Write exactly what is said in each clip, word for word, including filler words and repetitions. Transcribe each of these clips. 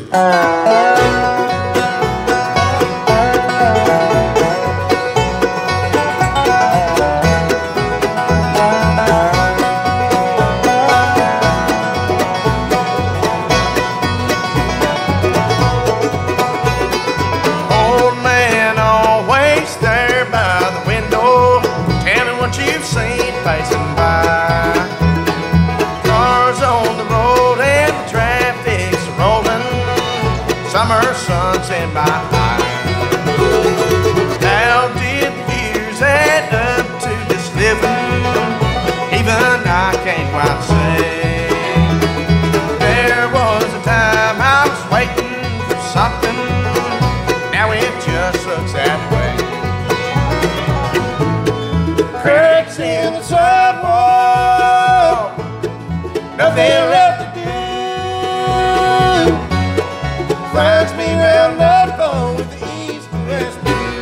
Passing by, cars on the road and the traffic's rolling, summer sun's in my eye. How did the years add up to this living? Even I can't quite say. There was a time I was waiting for something, now it just looks that way. Cracks in the sidewalk, nothing left to do. Finds me round up on with the east and west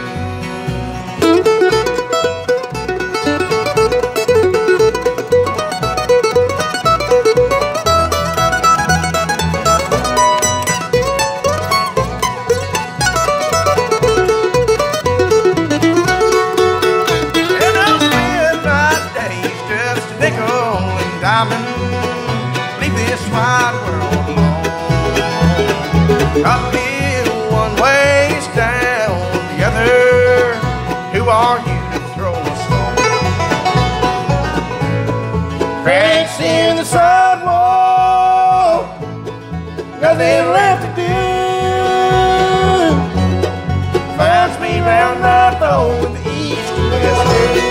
leave this wide world alone. Uphill one way's down the other. Who are you to throw a stone? Cracks in the sidewalk, nothing left to do. Finds me round up on the east and west.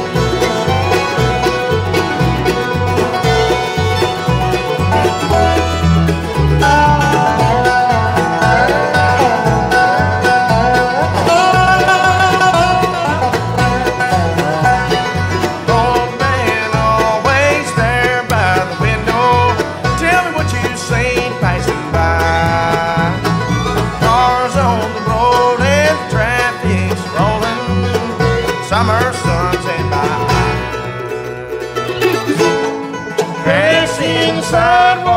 Summer sun's in my eyes. Cracks in the sidewalk.